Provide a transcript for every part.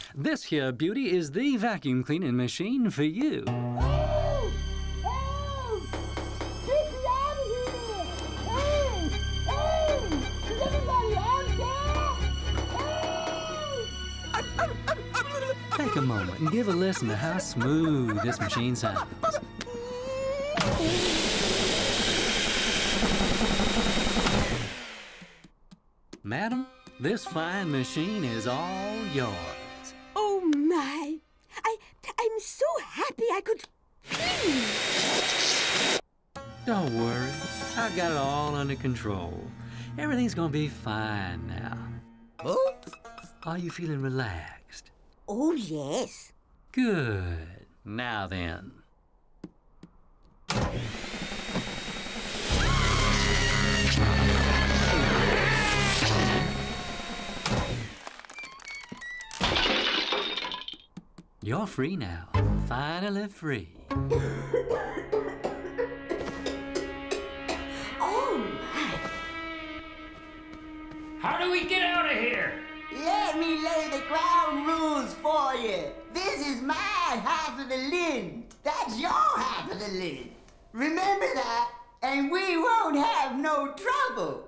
This here beauty is the vacuum cleaning machine for you. Oh! Oh! Get me out of here! Hey! Hey! Is anybody out there? Hey! Take a moment and give a listen to how smooth this machine sounds. Madam, this fine machine is all yours. Oh, my. I'm so happy I could clean. Don't worry, I've got it all under control. Everything's gonna be fine now. Oh? Are you feeling relaxed? Oh, yes. Good. Now then. You're free now. Finally free. Oh, my. How do we get out of here? Let me lay the ground rules for you. This is my half of the lid. That's your half of the lid. Remember that, and we won't have no trouble.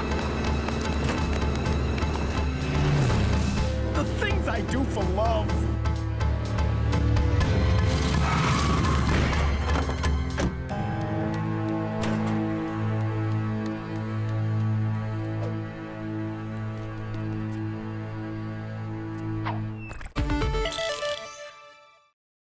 The things I do for love.